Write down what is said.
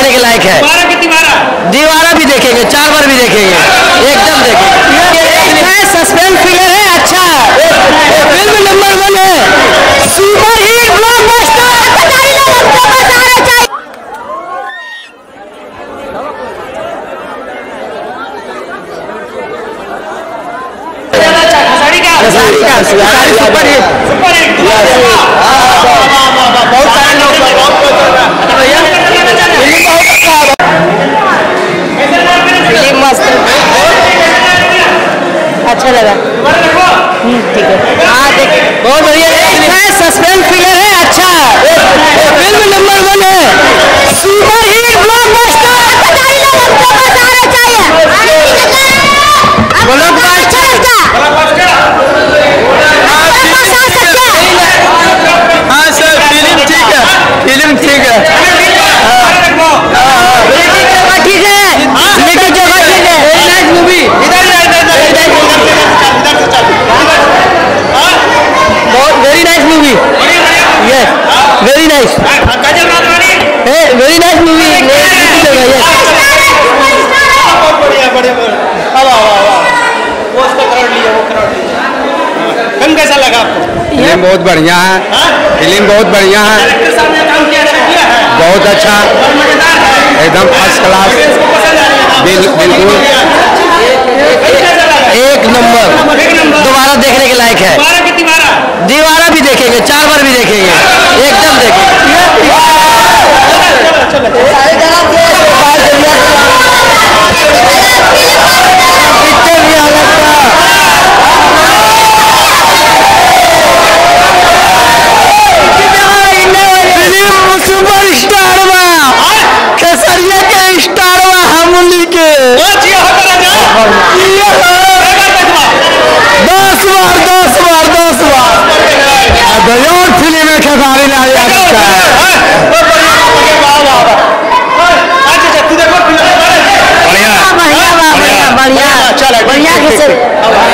देखने के लायक है। दीवारा भी देखेंगे, 4 बार भी देखेंगे, एकदम देखेंगे। सस्पेंस थ्रिलर है, अच्छा फिल्म नंबर 1 है, सुपर हिट ब्लॉकबस्टर। बहुत सारे लोग फिल्म मस्त, अच्छा लगा। ठीक है, हाँ देख, बहुत बढ़िया है, सस्पेंस थ्रिलर है, अच्छा फिल्म नंबर 1 है, सुपर हिट ब्लॉकबस्टर। हाँ सर, फिल्म ठीक है, फिल्म ठीक है, ठीक है, लेकिन जगह ठीक है, वेरी नाइस मूवी। बहुत very nice movie, yes very nice, very nice movie. Film कैसा लगा आपको? फिल्म बहुत बढ़िया है, फिल्म बहुत बढ़िया है, बहुत अच्छा, एकदम फर्स्ट क्लास, बिल्कुल एक नंबर, दोबारा देखने के लायक है। दीवारा भी देखेंगे, 4 बार भी देखेंगे, एकदम देखेंगे। सुपर स्टार केसरिया के स्टार हमली के 10 बार और फिल्म में खेसारी लाल यादव का है। बढ़िया